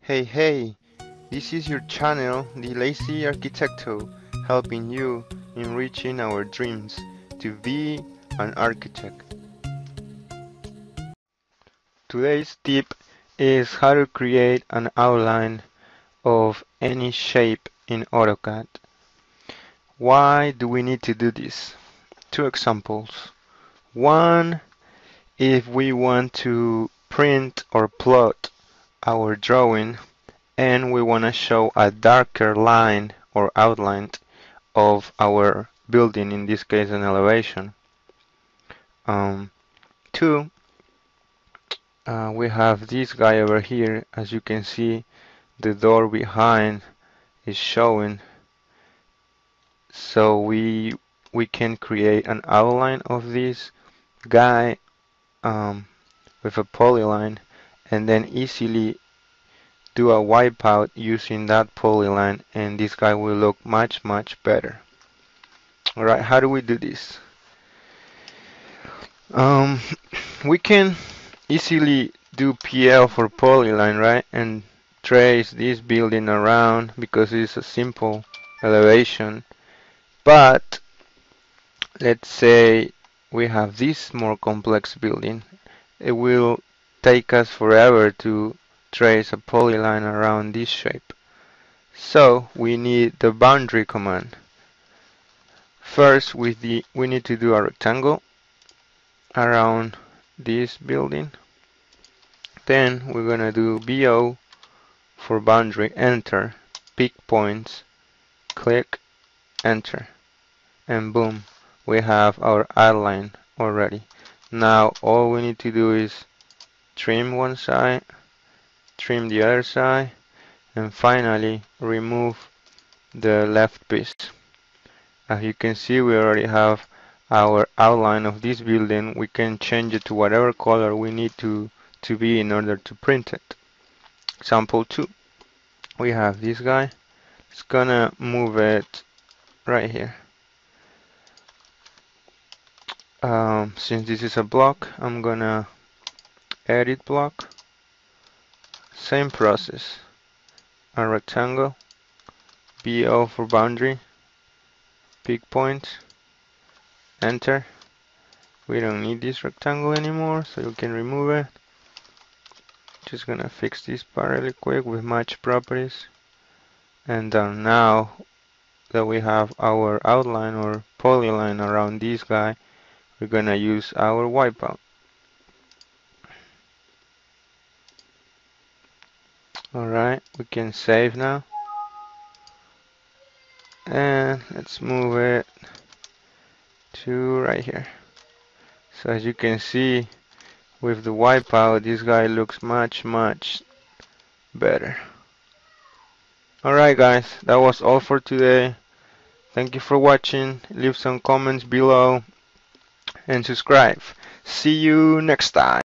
Hey, this is your channel, the Lazy Arquitecto, helping you in reaching our dreams to be an architect. Today's tip is how to create an outline of any shape in AutoCAD. Why do we need to do this? Two examples. One, if we want to print or plot our drawing and we want to show a darker line or outline of our building, in this case an elevation. Two, we have this guy over here. As you can see, the door behind is showing, so we can create an outline of this guy with a polyline and then easily do a wipeout using that polyline, and this guy will look much better. Alright, how do we do this? We can easily do PL for polyline, right? And trace this building around because it's a simple elevation. But let's say we have this more complex building. It will take us forever to trace a polyline around this shape. So we need the boundary command. First, we need to do a rectangle around this building. Then we're gonna do BO for boundary, enter, pick points, click, enter, and boom, we have our outline already. Now all we need to do is trim one side, trim the other side, and finally remove the left piece. As you can see, we already have our outline of this building. We can change it to whatever color we need to be in order to print it. Example 2. We have this guy. It's gonna move it right here. Since this is a block, I'm gonna edit block. Same process. A rectangle. BO for boundary. Pick point. Enter. We don't need this rectangle anymore, so you can remove it. Just gonna fix this part really quick with match properties. And then now that we have our outline or polyline around this guy, we're gonna use our wipeout. Alright, we can save now. And let's move it to right here. So as you can see, with the wipeout, this guy looks much better. Alright guys, that was all for today. Thank you for watching. Leave some comments below and subscribe. See you next time.